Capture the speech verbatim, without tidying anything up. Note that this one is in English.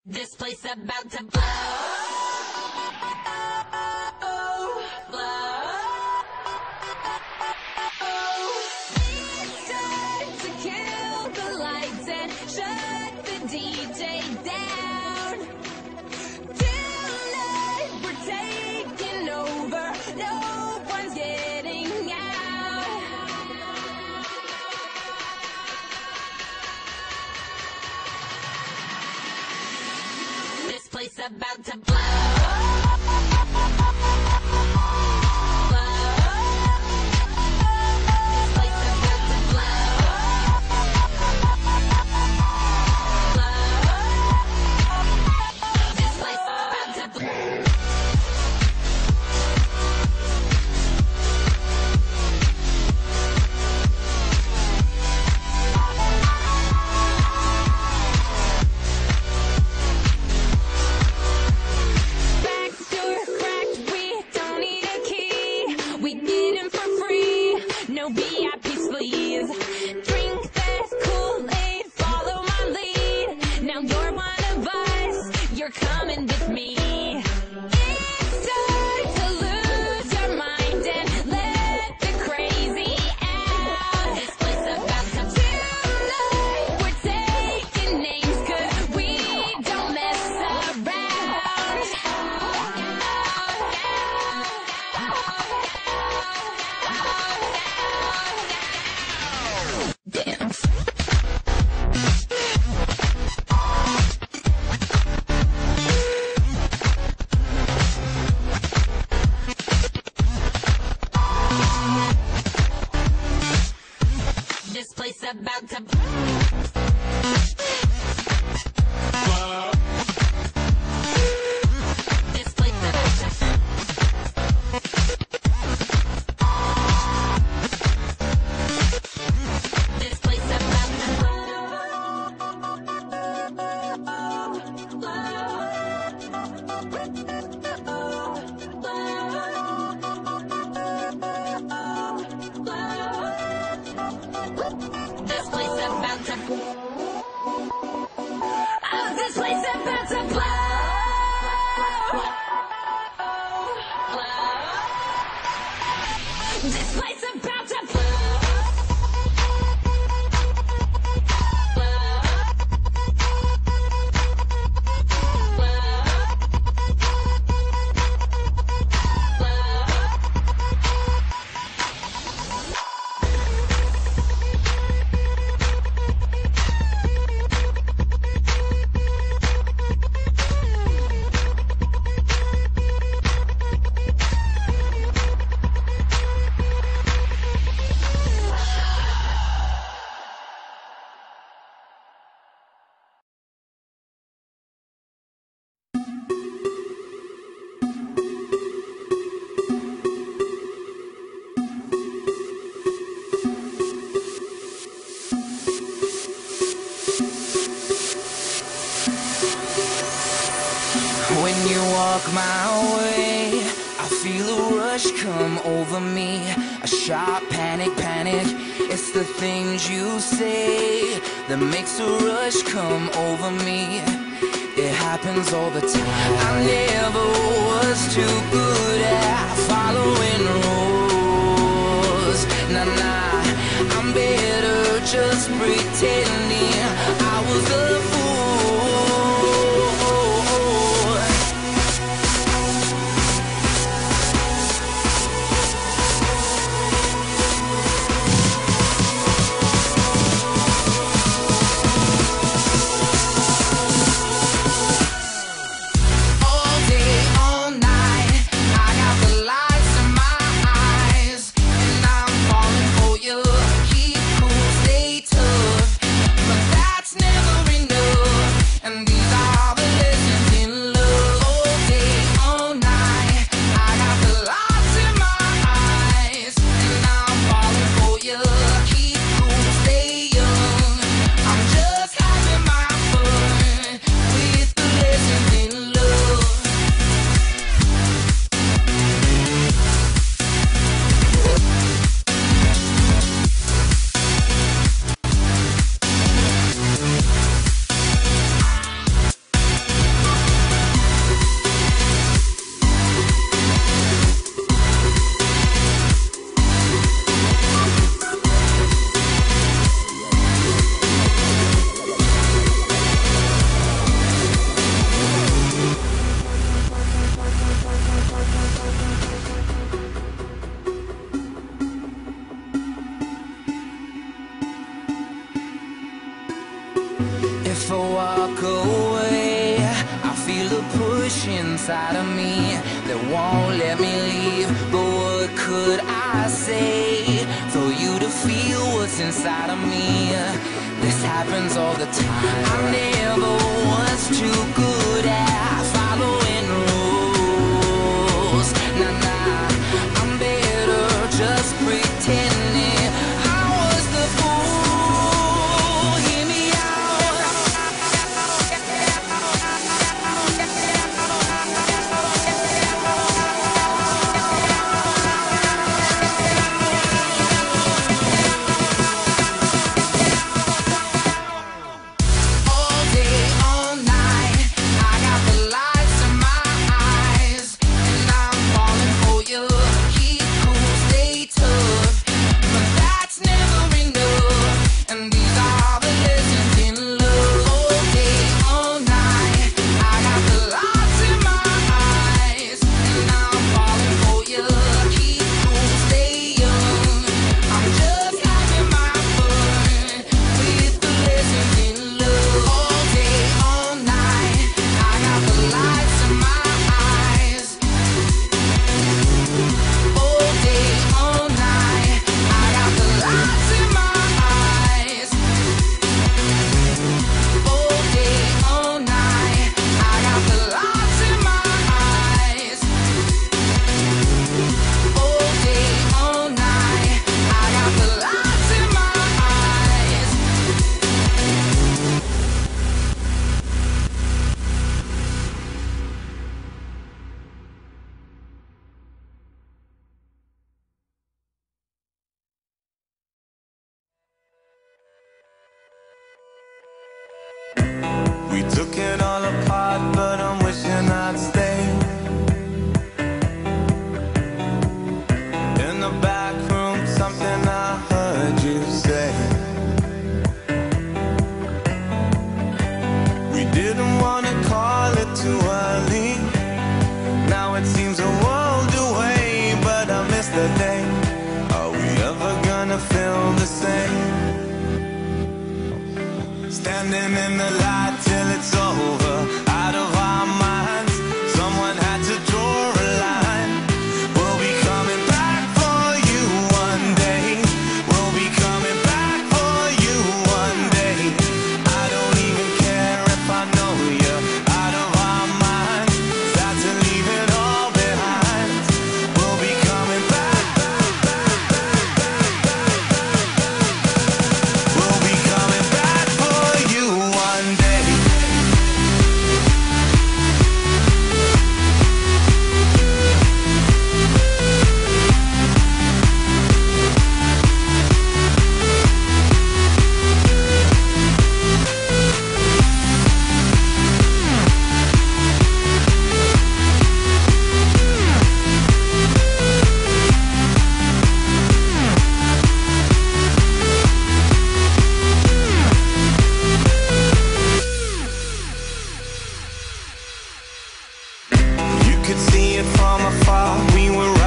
This place about to blow, blow. It's time to kill the lights and shut the D J down. Tonight we're taking over, no one's getting out. This place about to blow. No V I Ps, please. Drink this Kool-Aid, follow my lead. Now you're one of us, you're coming with me. It's time to lose your mind and let the crazy out. This place about to tonight, we're taking names 'cause we don't mess around. Dance. This place about to This place about to This place about to This place about to Oh, this place about to blow. This place about to blow. When you walk my way, I feel a rush come over me. A sharp panic, panic. It's the things you say that makes a rush come over me. It happens all the time. I never was too good at following rules. Nah, nah, I'm better just pretending I was a fool. Keep cool, stay tough, but that's never enough. inside of me that won't let me leave. But what could I say for you to feel what's inside of me? This happens all the time. I never was too good at following rules. Nah, nah, I'm better just pretending I was the fool. Hear me out. All day, all night, I got the lights in my eyes, and I'm falling for you. Keep cool, stay tough, but that's never enough. And these are the lessons in love. All day, all night, I got the lights in my eyes, and I'm falling for you. Keep cool, stay young. I'm just having my fun with the lessons in love. All day, all night, I got the lights in my eyes. All day, all night, I got the lights in my eyes. All day, all night, I got the lights in my eyes. All day, all night, I got the lights in my eyes. We took it all apart, but I'm wishing I'd stay in the back room. Something I heard you say. We didn't want to call it too early. Now it seems a world away, but I miss the day. Are we ever gonna feel the same? Standing in the light till it's over, out of our minds. Someone had to draw a line. We'll be coming back for you one day. We'll be coming back for you one day. I don't even care if I know you're out of our minds. That's to leave it all behind. We'll be coming back. We'll be coming back for you one day. You could see it from afar. We were